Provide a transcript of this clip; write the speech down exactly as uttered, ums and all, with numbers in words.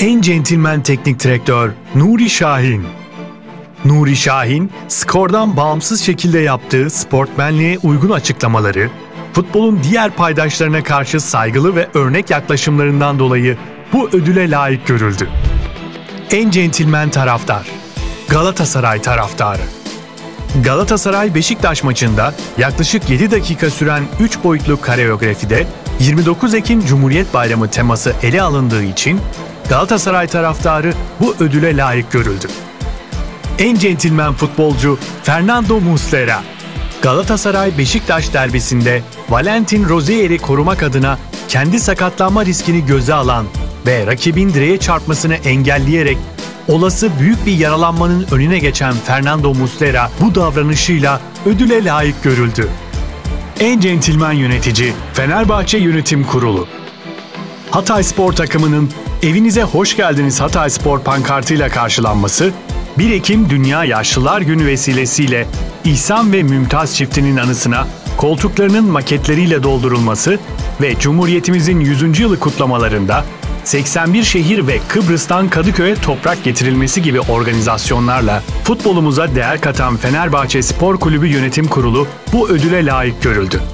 En centilmen teknik direktör Nuri Şahin. Nuri Şahin, skordan bağımsız şekilde yaptığı sportmenliğe uygun açıklamaları, futbolun diğer paydaşlarına karşı saygılı ve örnek yaklaşımlarından dolayı bu ödüle layık görüldü. En centilmen taraftar, Galatasaray taraftarı. Galatasaray-Beşiktaş maçında yaklaşık yedi dakika süren üç boyutlu koreografide yirmi dokuz Ekim Cumhuriyet Bayramı teması ele alındığı için Galatasaray taraftarı bu ödüle layık görüldü. En centilmen futbolcu Fernando Muslera. Galatasaray-Beşiktaş derbisinde Valentin Rozier'i korumak adına kendi sakatlanma riskini göze alan ve rakibin direğe çarpmasını engelleyerek olası büyük bir yaralanmanın önüne geçen Fernando Muslera bu davranışıyla ödüle layık görüldü. En centilmen yönetici Fenerbahçe Yönetim Kurulu. Hatayspor takımının "Evinize hoş geldiniz Hatayspor" pankartıyla karşılanması, bir Ekim Dünya Yaşlılar Günü vesilesiyle İhsan ve Mümtaz çiftinin anısına koltuklarının maketleriyle doldurulması ve Cumhuriyetimizin yüzüncü yılı kutlamalarında seksen bir şehir ve Kıbrıs'tan Kadıköy'e toprak getirilmesi gibi organizasyonlarla futbolumuza değer katan Fenerbahçe Spor Kulübü Yönetim Kurulu bu ödüle layık görüldü.